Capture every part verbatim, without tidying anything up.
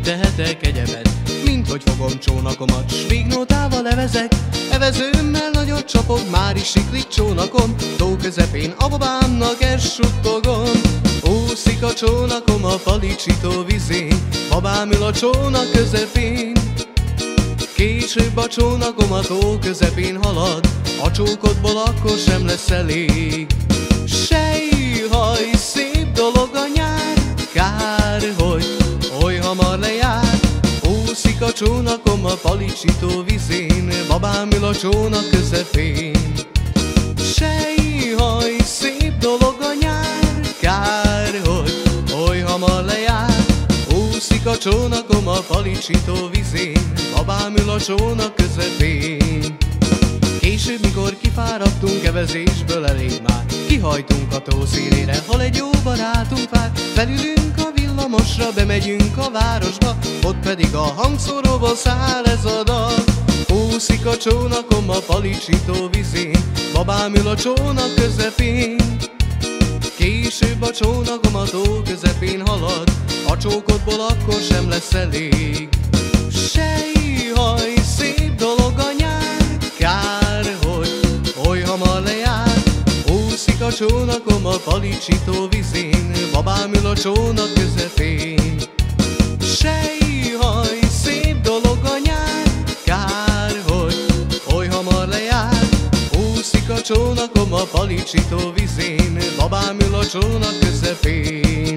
tehetek egyebet, mint hogy fogom csónakomat, s vígnótával evezek. Evezőmmel nagyot csapok, már is siklik csónakon, tó közepén a babámnak ezt suttogom. Úszik a csónakom a palicsító vizén, babám ül a csónak közepén. Később a csónakom a tó közepén halad, a csókodból akkor sem lesz elég. Sejhaj, szép dolog a nyár, kár, hogy oly hamar lejár. Úszik a csónakom a palicsító vizén, babám ül a csónak közepén. Sejhaj, szép dolog a nyár, kár, hogy oly hamar lejár. Úszik a csónakom a palicsító vizén, babám ül a csónak közepén. Később, mikor kifáradtunk evezésből elég már, kihajtunk a tó szélére, hol egy jó barátunk vár. Felülünk a villamosra, bemegyünk a városba, ott pedig a hangszóróból száll ez a dal. Úszik a csónakom a palicsító vizén, babám ül a csónak közepén. Később a csónakom a tó közepén halad, a csókodból akkor sem lesz elég. Sejhaj, szép dolog a nyár, kár, hogy oly hamar lejár. Úszik a csónakom a palicsító vizén, babám ül a csónak közepén. Sejhaj, szép dolog a nyár, kár, hogy oly hamar lejár. Úszik a csónakom a palicsító vizén, babám ül a csónak közepén.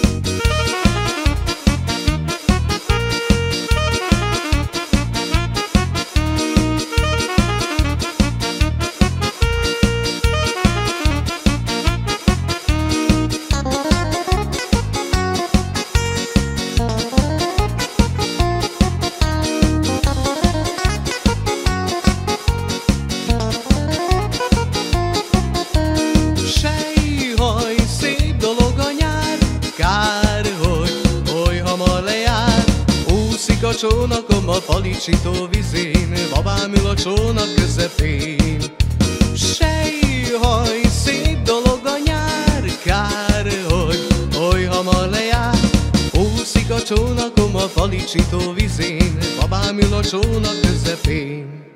Úszik a csónakom a palicsító vizén, babám ül a csónak közepén. Sejhaj, szép dolog a nyár, kár, hogy oly hamar lejár. Úszik a csónakom a palicsító vizén, babám ül a csónak közepén.